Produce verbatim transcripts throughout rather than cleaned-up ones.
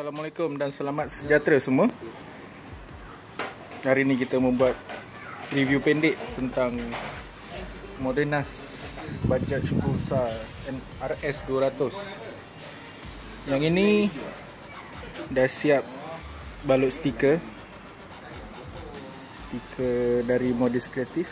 Assalamualaikum dan selamat sejahtera semua. Hari ini kita membuat review pendek tentang Modernas Bajaj Pulsar R S dua ratus. Yang ini dah siap balut stiker. Stiker dari Modis Kreatif.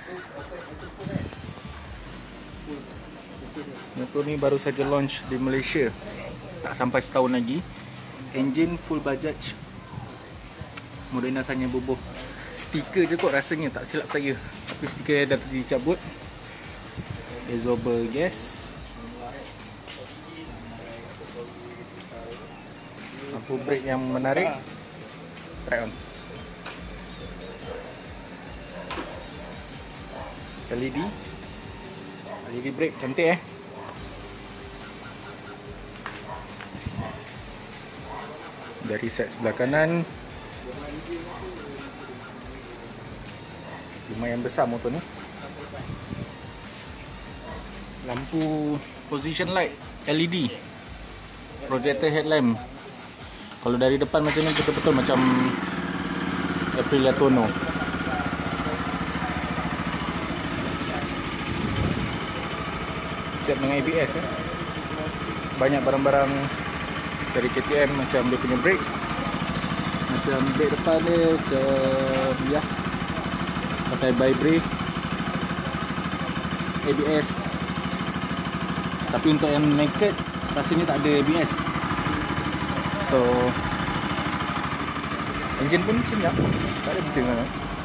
Motor ni baru saja launch di Malaysia, tak sampai setahun lagi. Enjin full Bajaj. Modernas hanya bubuh stiker je kot rasanya, tak silap saya. Tapi stiker dah dicabut. Absorber gas. Lampu brake yang menarik. Try on. L E D. L E D brake cantik eh. Dari set sebelah kanan, lumayan besar motor ni. Lampu position light L E D, projector headlamp. Kalau dari depan macam ni betul-betul macam Aprilia Tonno. Siap dengan A B S eh. Banyak barang-barang dari K T M, macam dia punya brake, macam brake depan dia macam ya, pakai by brake, A B S. Tapi untuk yang naked rasanya tak ada A B S. So engine pun senyap, tak ada bising sangat.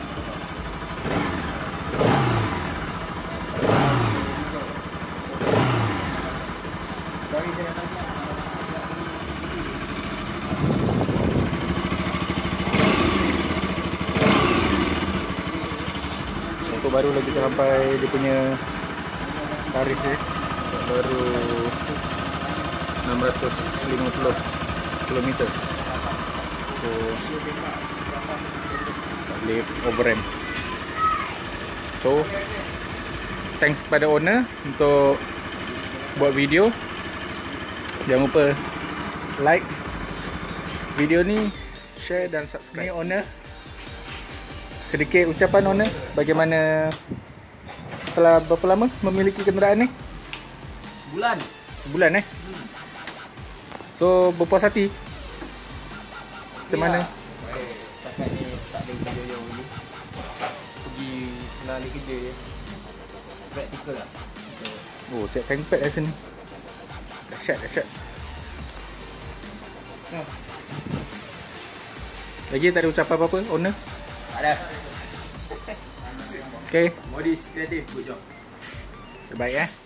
Baru lagi sampai dia punya tarikh dia, baru enam ratus lima puluh kilometer. So tak boleh overrun. So thanks kepada owner untuk buat video. Jangan lupa like video ni, share dan subscribe. Ni owner, sedikit ucapan owner, bagaimana setelah berapa lama memiliki kenderaan ni? Sebulan. Sebulan eh? Hmm. So berpuas hati? Macam mana? Baik, setakat ni tak ada kerja jauh ni. Pergi tengah hari kerja je. Praktikal lah. Oh, siap tank pad kat sini. Dahsyat, dahsyat. Hmm. Lagi tak ada ucapan apa-apa owner? Tak ada. Okay. Modis Kreatif, good job. Terbaik eh.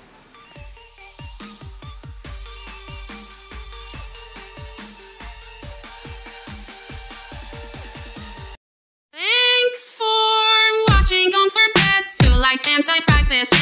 Thanks for watching. Don't forget to like and subscribe this.